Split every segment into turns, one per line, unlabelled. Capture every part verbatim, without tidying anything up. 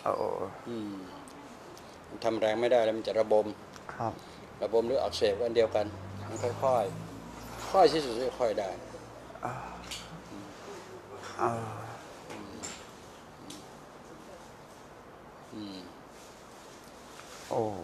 โอ้
อืมทำแรงไม่ได้แล้วมันจะระบม
ครับ
ระบมหรืออักเสบกันเดียวกันมันค่อยๆค่อยที่สุดค่อยได้
อ่า
อืม
โอ้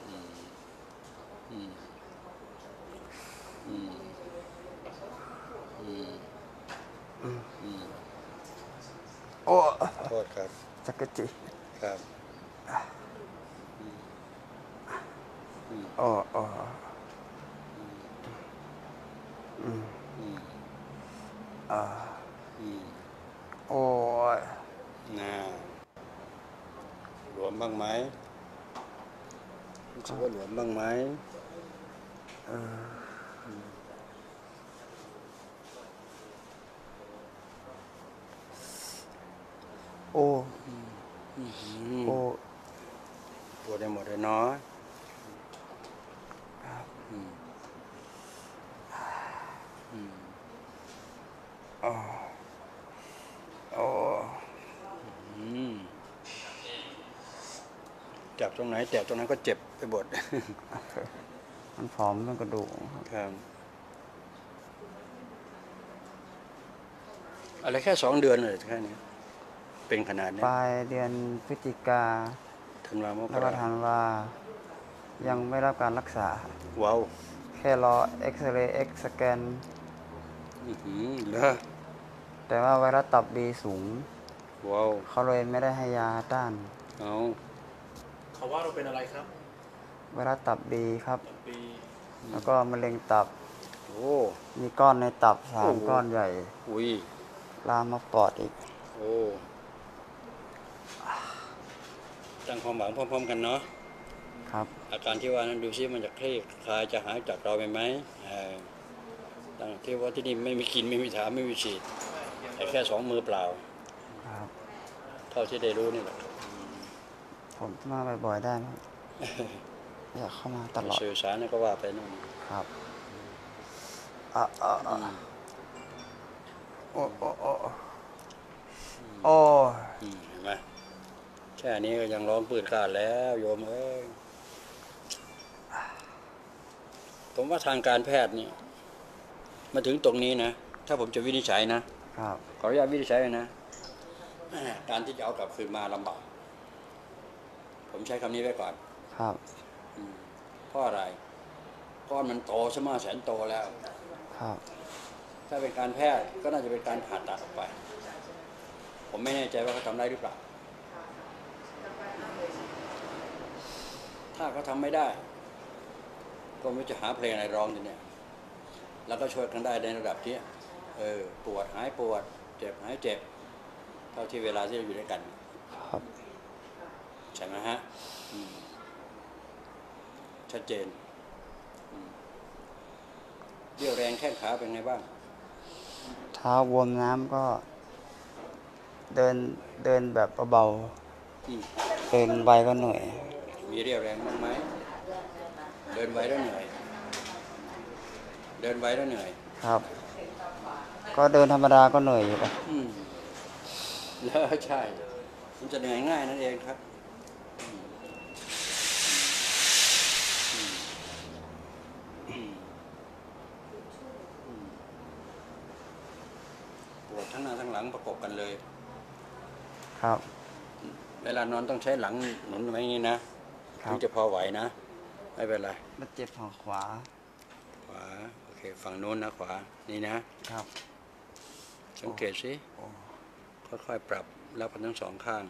อืมอืมอืมอืม
โอ้
โทษครับ
จักรจี
ครับ
โอ้โอ้อืม
อืม
อ่า
อืม
โอ้ย
น่าหลวมบ้างไหมรู้สึ
ก็
กว่าหลวมบ้างไหม
เออโอ้
อืม
โอ้
ปวดได้หมดเลยเนาะอืมอืม
โอ้โอ้
อืมจับตรงไหนแตะตรงนั้นก็เจ็บไปหมด
มันผอมเป็นกระดูก
ครับอะไรแค่สองเดือนเลยแค่นี้เป็นขนาดนี้
ปลายเดือนพฤศจิกา
ธันวามก
แล้วก็
รา
ธันวายังไม่รับการรักษา
ว้าว
แค่รอเอ็กซเรย์เอ็กสแกน
อือหือเหรอ
แต่ว่าไวรัสตับบีสูง
ว้าว
เขาเลยไม่ได้ให้ยาต้าน
เอา
เขาว่าเราเป็นอะไรครับ
ไวรัสตับบีครับ
ตับปี
แล้วก็มะเร็งตับ
โอ้
มีก้อนในตับสา
โอ้
มก้อนใหญ่
อุ้ย
ลามมาปอดอีก
โอ้ตั้งความหวังพร้อมๆกันเนาะ
ครับ
อาการที่ว่านั้นดูซิมันจะคลี่คลายจะหายจากเราไปไหมตั้งที่ว่าที่นี่ไม่มีกินไม่มีถามไม่มีฉีดแต่แค่สองมือเปล่า
ครับ
เท่าที่ได้รู้นี่แหละ
ผมมาบ่อยๆได้ไหมอยากเข้ามาตลอด
สื่อสารก็ว่าไปนู่น
ครับอ่ะอ่ะอ่ะโอ้โอ้โอ้โอ้
เห็นไหมแค่นี้ก็ยังร้องปืดกาดแล้วโยมเอ้ยผมว่าทางการแพทย์นี่มาถึงตรงนี้นะถ้าผมจะวินิจฉัยนะครับขออนุญาตวินิจฉัยนะการที่จะเอากลับคืนมาลำบากผมใช้คำนี้ไว้ก่อน
ครับ
เพราะอะไรก้อนมันโตซะมากแสนโตแล้ว
ครับ
ถ้าเป็นการแพทย์ก็น่าจะเป็นการผ่าตัดออกไปผมไม่แน่ใจว่าเขาทำได้หรือเปล่าถ้าเขาทำไม่ได้ก็ไม่จะหาเพลงอะไรร้องทีเนี่ยแล้วก็ช่วยกันได้ในระดับที่เออปวดหายปวดเจ็บหายเจ็บเท่าที่เวลาที่เราอยู่ด้วยกัน
ครับ
ใช่ไหมฮะชัดเจนเรี่ยวแรงแข้งขาเป็นไงบ้าง
เท้าบวมน้ำก็เดินเดินแบบเบาๆเดินไวก็เหนื่อย
มีเรี่ยวแรงบ้างไหมเดินไวแล้วเหนื่อยเดินไวแล้วเหนื่อย
ครับก็เดินธรรมดาก็เหนื่อยอยู่ป่ะ
อืมแล้วใช่มันจะเหนื่อยง่ายนั่นเองครับปวดทั้งหน้าทั้งหลังประกบกันเลย
ครับ
เวลานอนต้องใช้หลังหนุนไว้อย่างนี้นะถึงจะพอไหวนะไม่เป็นไร
มันเจ็บฝั่งขวา
ขวาโอเคฝั่งโน้นนะขวานี่นะครับสังเกตสิค่อยๆปรับรับกันทั้งสองข้าง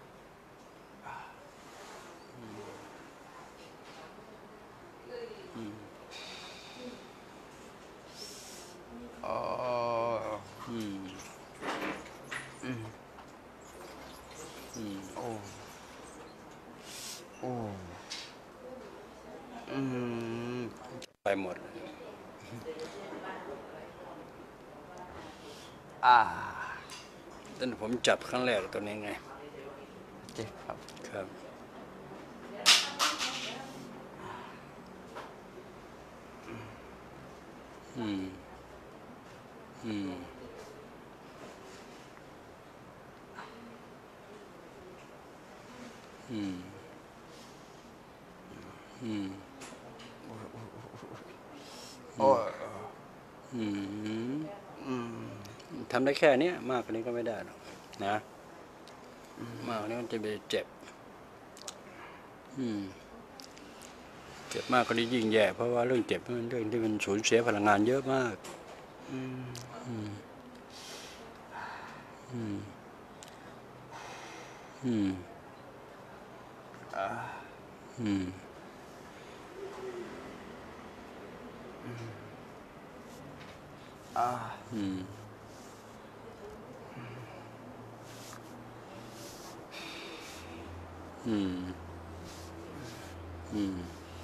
อ๋อ
อืม
อืม
อืม
โอ้โอ้อืม
ไปหมด
อ่า
ตอนผมจับครั้งแรกตัวนี้ไง
เจ็บครับ
ครับอืมอืมอืมอืม
โอ้ย
อืม
อืม
ทำได้แค่นี้มากกว่านี้ก็ไม่ได้หรอกนะมากกว่านี้มันจะไปเจ็บ อืมเจ็บมากกว่านี้ยิ่งแย่เพราะว่าเรื่องเจ็บมันเรื่องที่มันสูญเสียพลังงานเยอะมาก
อืม
อืมอืมอืม
อ่า
อืม
อ่า
อืม อืม อืม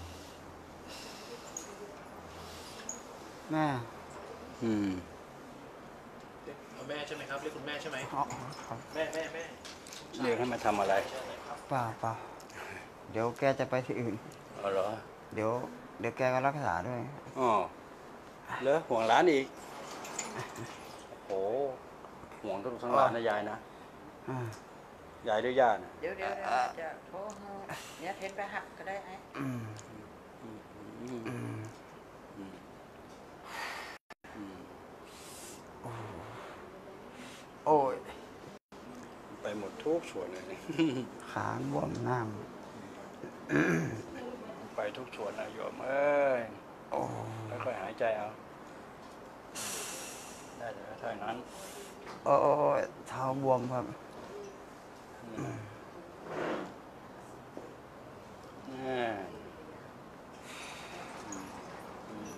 แม่
อืม
เอาแม่ใช่ไหมครับเรียกคุณแม่ใช่ไหม
อ๋อครับ
แม่แม่แม่
เรียกให้มาทำอะไร
เปล่าเปล่าเดี๋ยวแกจะไปที่อื่น
อ๋อเหรอ
เดี๋ยว เดี๋ยวแกก็รักษาด้วย
อ๋อเหรอห่วงหลานอีกโอ้โหห่วงทั้งทั้งหลานนะยายนะ
อ่า
ยายด้วยย่านะ
เดี๋ยวเดี๋ยวเดี๋ยวจะโทรให้เนี่ยเทนไปหักก็ได้ไอ้
อืม
อืม
อืม
อืม อืม
โอ้ย
ไปหมดทุกส่วนเลยเนี่ย
ขาบวมน้
ไปทุกส่วนนะโยมเอ้ย
ำโอ้
ค่อยๆหายใจเอา ได้แต่เท่านั้น
โอ้ยเท้าบวมครับ
แน่อืม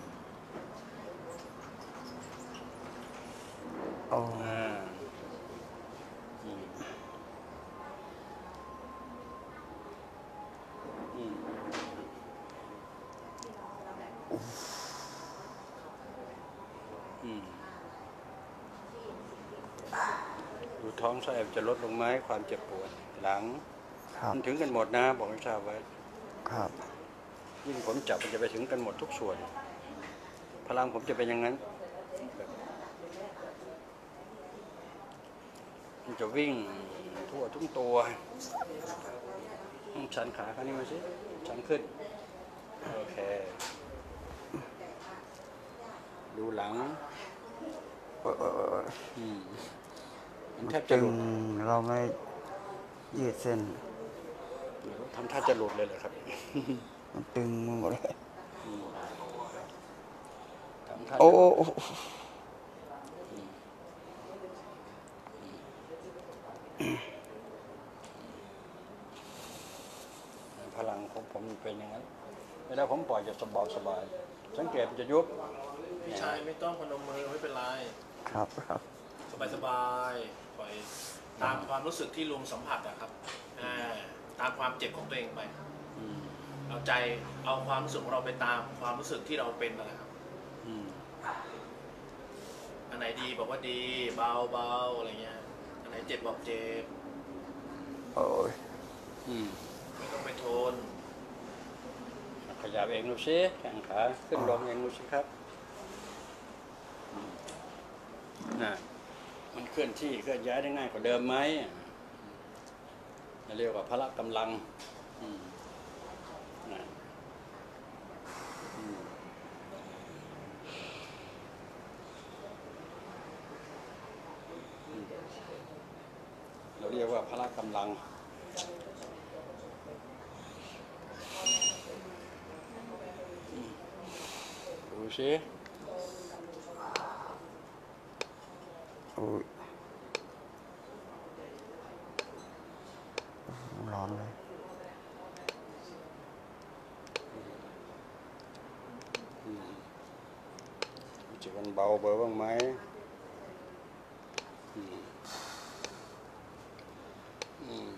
โอ้
อ่าอืมอืมอืมดูท้องไส้จะลดลงไหมความเจ็บปวดหลัง
ครับ
มันถึงกันหมดนะบอกให้ทราบไว้
ครับ
ยิ่งผมจับมันจะไปถึงกันหมดทุกส่วน พลังผมจะเป็นอย่างนั้น มันจะวิ่งทั่วทุกตัวชันขาข้างนี้มาสิชันขึ้น โอเค ดูหลัง
โอ้ยโอ้ยโอ้ย
อืมมัน
มัน
แทบจะ
ตึ
ห
ง
ลุด
เราไม่ยืดเส้น
ทำท่าจะหลุดเลยเหรอครับ
มันตึงหมดเลย
ทำท่า
โอ้
จะหลุด
โอ้
พลังของผมเป็นอย่างนั้นเวลาผมปล่อยจะสบายสบาย สังเกตมันจะยุบ
พี่ชายไม่ต้องพนมมือไม่เป็นไร
ครับครับ
สบายสบายปล่อยตามความรู้สึกที่ลุงสัมผัสนะครับอ่าตามความเจ็บของตัวเองไป
อืม
เอาใจเอาความรู้สึกของเราไปตามความรู้สึกที่เราเป็นนั่นแหละครับ
อืม
อันไหนดีบอกว่าดีเบาเบาอะไรเงี้ยอันไหนเจ็บบอกเจ็บ
โอ้ย
อืม
ไม่ต้องไปทน
ขยับเองดูสิแข้งขาขึ้นลงเองดูสิครับน่ะมันเคลื่อนที่เคลื่อนย้ายได้ง่ายกว่าเดิมไหมเรียกว่าพละกำลังอืมน่ะอืมอืมเราเรียกว่าพละกำลังดูสิ
โอ้ยร้อนเลย
รู้สึกมันเบาเบอบ้างไหมอืมอืม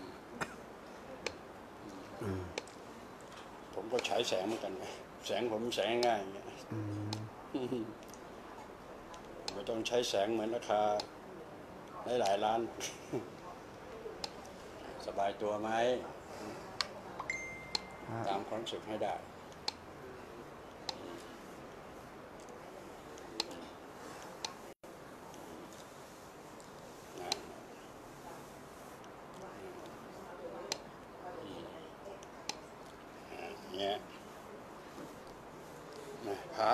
ผมก็ฉายแสงเหมือนกันไงแสงผมแสงง่ายอย่างเงี้ย
อืม
ไม่ต้องใช้แสงเหมือนราคาหลายๆล้าน สบายตัวไหม ตามความรู้สึกให้ได้นะอืม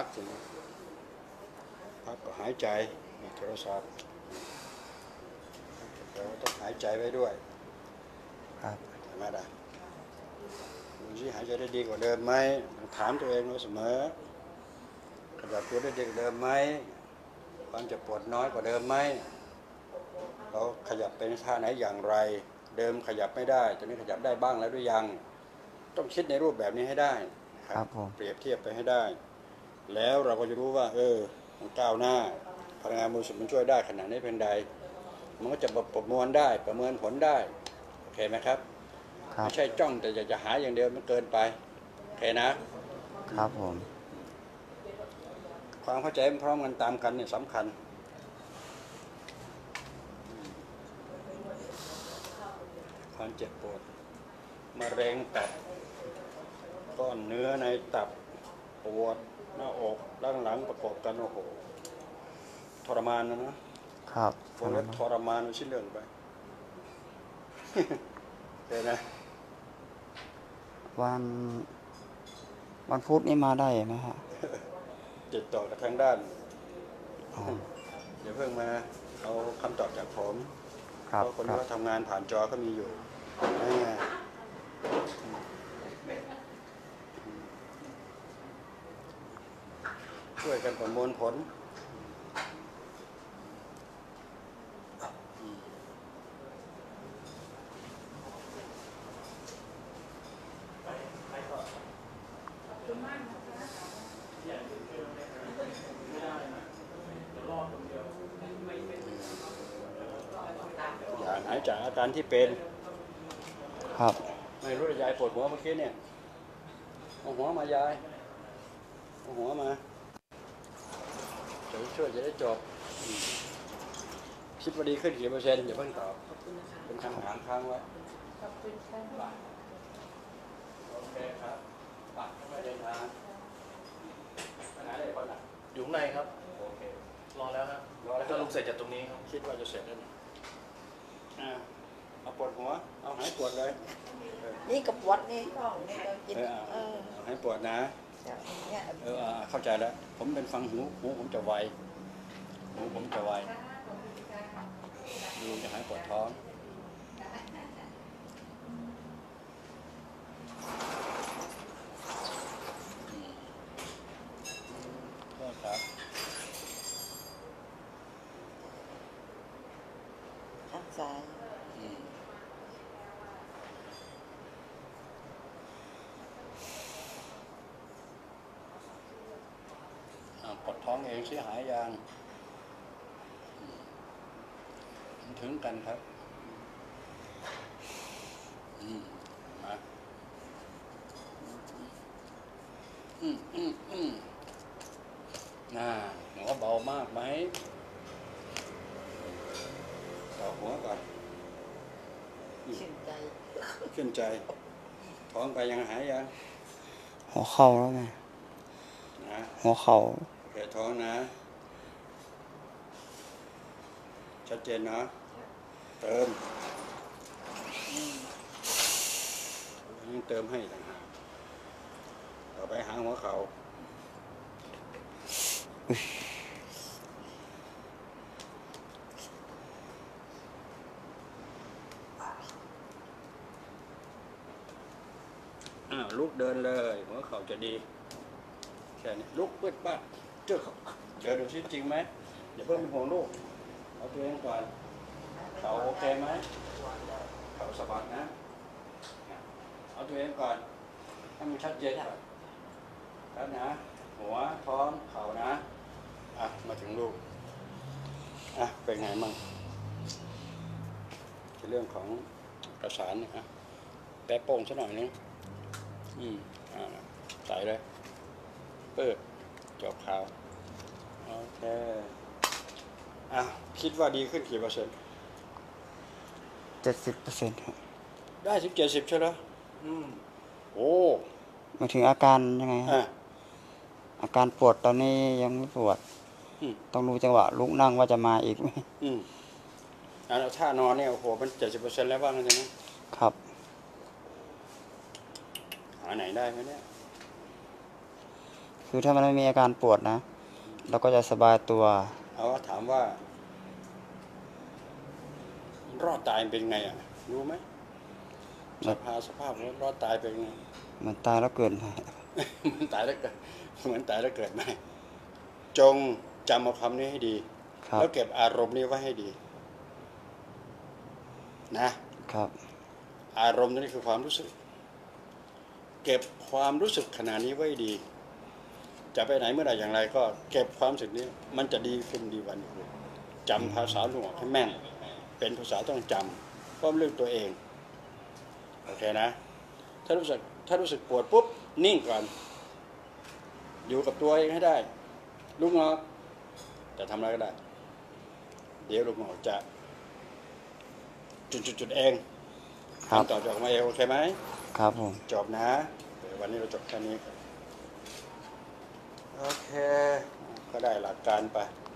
ทีนี้พักก็หายใจมีโทรศัพท์เราต้องหายใจไว้ด้วย
ครับ
ใช่ไหมล่ะดูสิหายใจได้ดีกว่าเดิมไหมถามตัวเองไว้เสมอขยับตัวได้ดีกว่าเดิมไหมความเจ็บปวดน้อยกว่าเดิมไหมเราขยับเป็นท่าไหนอย่างไร เดิมขยับไม่ได้ตอนนี้ขยับได้บ้างแล้วหรือยังต้องคิดในรูปแบบนี้ให้ได้
ครับผม
เปรียบเทียบไปให้ได้ แล้วเราก็จะรู้ว่า เออมันก้าวหน้าพลังงานบริสุทธิ์มันช่วยได้ขนาดนี้เป็นใดมันก็จะประมวลได้ประเมินผลได้โอเคไหมครับ
ครับ
ไม่ใช่จ้องแต่อยากจะหาอย่างเดียวมันเกินไปโอเคนะครับ
ผม
ความเข้าใจพร้อมกันตามกันเนี่ยสำคัญความเจ็บปวดมะเร็งตับก้อนเนื้อในตับปวดหน้าอกด้านหลังประกอบกันโอ้โหทรมานนะนะครับ ฟังแล้วทรมานชิ้นเรื่องไป เห็นไหม
วันวันพุธนี้มาได้ไหมฮะ
ติดต่อกับทางด้าน
อ๋อ
เดี๋ยวเพิ่งมาเอาคำตอบจากผม
ครับ
เพราะคน
ครั
ที่
บ
เขาทำงานผ่านจอก็มีอยู่ง่ายๆช่วยกันประมวลผล อย่าหายจากอาการที่เป็น
ครับ
ไม่รู้ว่ายายปวดหัวเมื่อกี้เนี่ยเอาหัวมายายเอาหัวมาจะช่วยจะได้จบอืมคิดว่าดีขึ้นกี่เปอร์เซ็นต์อย่าเพิ่งตอบเป็นคำถามค้างไว้โอเคครับปัดไม่เดินทางไปไหนได้ก่อนนะ
อยู่ข้างในครับ
โอเค
รอแล้วครับ
รอแล้ว
ถ้าลุงเสร็จจากตรงนี้ครับ
คิดว่าจะเสร็จแล้วนะอ่าเอาปวดหัวเอาหายปวดเลยเออ
นี่กับวัดนี่ก็เนี่ยเรากิน
เออ
เออ
เอาหายปวดนะ
เนี่ย
เอออ่าเข้าใจแล้ว ผมเป็นฟังหูหูผมจะไวหูผมจะไวดูจะหายปวดท้องก็ครับ
ข้างซ้าย
อืมอ่าปวดท้องเองเสียหายยังอืมมันถึงกันครับ อืมมาอืมอืมอืมน่าหัวเบามากไหมต่อหัวก่อน
ชื่นใจ
ขึ้นใจ ท้องไปยังหายยัง
หัวเข่าแล้วไง
นะ
หัวเข่า
แผลท้องนะ ชัดเจนนะ เติมยังเติมให้ต่างหากต่อไปหางหัวเขาอ้าวลุกเดินเลย หัวเข่าจะดี แค่นี้ลุกเปิดปัดเจอเจอดูซิจริงไหมอย่าเพิ่งเป็นห่วงลูก เอาตัวเองก่อนเข่าโอเคไหมเข่าสะบัดนะ เอาตัวเองก่อนให้มันชัดเจนก่อนครับนะ หัวท้องเข่านะ อ่ะ มาถึงลูก อ่ะ เป็นไงมั่งเรื่องของประสานเนี่ยอ่ะแปะโป่งซะหน่อยนึงอืมอ่าใส่เลยเปิดจบข่าวโอเคอ่ะคิดว่าดีขึ้นกี่เปอร์เซ็นต์
เจ็ดสิบเปอร์เซ็นต์ครับ
ได้สิบเจ็ดสิบใช่ไหมอืมโอ้
มาถึงอาการยังไงฮะ
อ่ะ
อาการปวดตอนนี้ยังไม่ปวด
อืม
ต้องดูจังหวะลุกนั่งว่าจะมาอีกไหม
อืมอ่ะแล้วท่านอนเนี่ยโอ้โหมันเจ็ดสิบเปอร์เซ็นต์แล้วบ้างใช่ไหม
ครับ
หาไหนได้ไหมเนี่ย
คือถ้ามันไม่มีอาการปวดนะเราก็จะสบายตัว
เอาว่าถามว่า รอดตายเป็นไงอ่ะ รู้ไหมสภาพสภาพรอดตายเป็นไง
เหมันตายแล้วเกิดใหม่
เหมือนตายแล้วเกิดเหมือนตายแล้วเกิดใหม่จงจำเอาคำนี้ให้ดี
ครับ
แล้วเก็บอารมณ์นี้ไว้ให้ดี นะ
ครับ
อารมณ์นี่คือความรู้สึก เก็บความรู้สึกขณะนี้ไว้ดี จะไปไหนเมื่อไหร่อย่างไร ก็เก็บความรู้สึกนี้ มันจะดีขึ้นดีวันอยู่จำภาษาหลวงให้แม่น เป็นภาษาต้องจำเพราะเรื่องตัวเองโอเคนะ ถ้ารู้สึกถ้ารู้สึกปวดปุ๊บนิ่งก่อน อยู่กับตัวเองให้ได้ ลูกงอกจะทำอะไรก็ได้ เดี๋ยวลูกงอกจะ จุดๆๆเอง
ครับ
คำตอบจะออกมาเองโอเคไหม
ครับผม
จบนะเดี๋ยววันนี้เราจบแค่นี้ครับโอเค ก็ได้หลักการไป